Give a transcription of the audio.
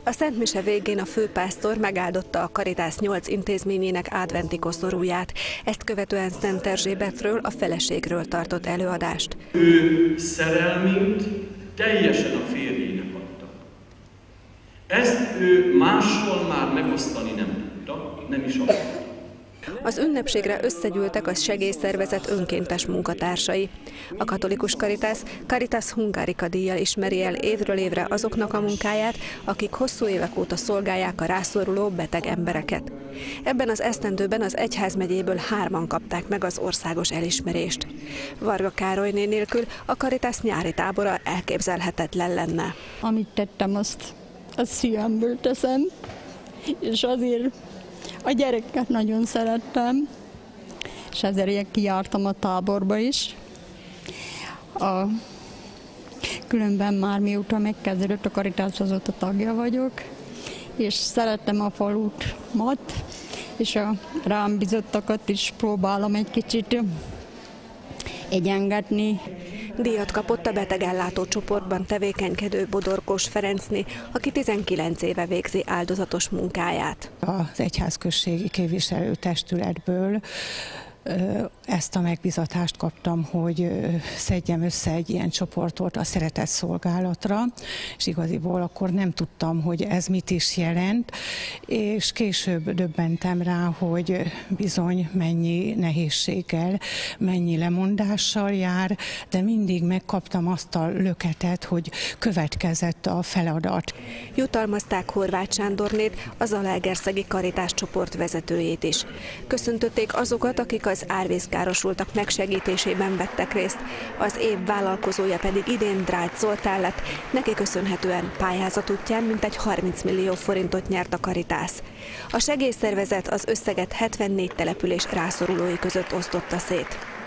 A Szent Mise végén a főpásztor megáldotta a Caritas 8 intézményének adventi koszorúját. Ezt követően Szent Erzsébetről, a feleségről tartott előadást. Ő szerelmét teljesen a férjének adta. Ezt ő mással már megosztani nem tudta, nem is akarta. Az ünnepségre összegyűltek a segélyszervezet önkéntes munkatársai. A katolikus Caritas Hungarica díjjal ismeri el évről évre azoknak a munkáját, akik hosszú évek óta szolgálják a rászoruló beteg embereket. Ebben az esztendőben az egyházmegyéből 3-an kapták meg az országos elismerést. Varga Károlyné nélkül a Caritas nyári tábora elképzelhetetlen lenne. Amit tettem, azt szívemből teszem, és azért a gyereket nagyon szerettem, és ezért kijártam a táborba is. Különben már mióta megkezdődött a Caritas, azóta tagja vagyok, és szeretem a falut, és a rám bizottakat is próbálom egy kicsit egyengetni. Díjat kapott a betegellátó csoportban tevékenykedő Bodorkós Ferencné, aki 19 éve végzi áldozatos munkáját. Az egyházközségi képviselőtestületből ezt a megbizatást kaptam, hogy szedjem össze egy ilyen csoportot a szeretett szolgálatra, és igaziból akkor nem tudtam, hogy ez mit is jelent, és később döbbentem rá, hogy bizony mennyi nehézséggel, mennyi lemondással jár, de mindig megkaptam azt a löketet, hogy következett a feladat. Jutalmazták Horváth Sándornét, az Zalaegerszegi Caritas csoport vezetőjét is. Köszöntötték azokat, akik az árvízkárosultak megsegítésében vettek részt. Az év vállalkozója pedig idén Drágy Zoltán lett, neki köszönhetően pályázat útján mintegy 30 millió forintot nyert a Caritas. A segélyszervezet az összeget 74 település rászorulói között osztotta szét.